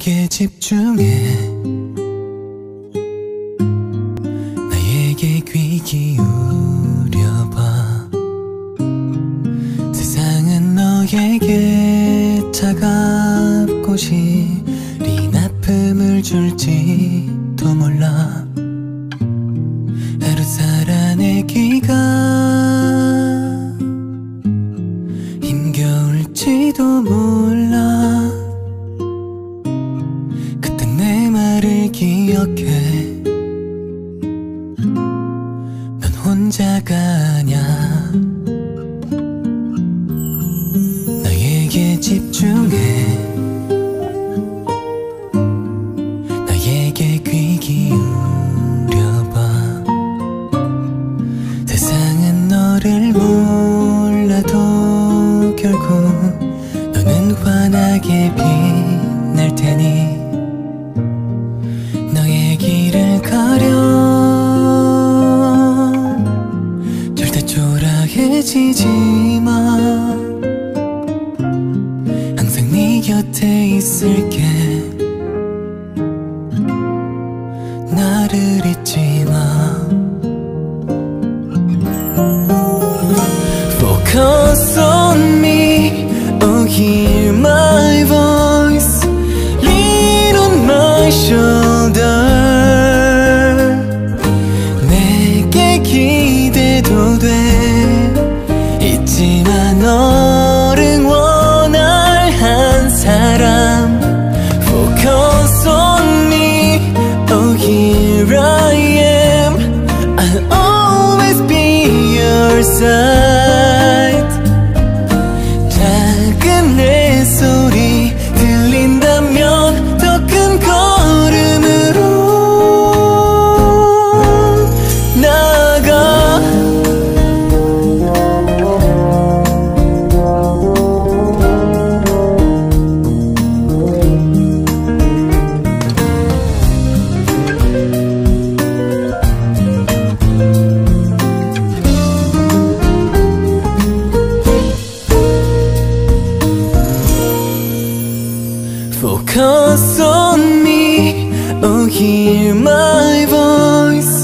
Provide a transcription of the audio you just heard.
나에게 집중해, 나에게 귀 기울여봐. 세상은 너에게 차갑고 시린 아픔을 줄지도 몰라. 하루 살아내기가 힘겨울지도 몰라. 그땐 내 말을 기억해. 넌 혼자가 아냐. 나에게 집중해, 나에게 귀 기울여봐. 세상은 너를 몰라도 결국 너는 환하게 빛날 테니. 너의 길을 가려 절대 초라해지지 마. 항상 네 곁에 있을게. 나를 잊지 마. Focus on me, oh hear my voice, lean on my shoulder. 내게 기대도 돼. 잊지마 너를 원할 한 사람. Focus on me, oh here I am, I'll always be your side. 작은 내 소리 들린다면 더 큰 걸음으로 나아가. Focus on me, oh hear my voice,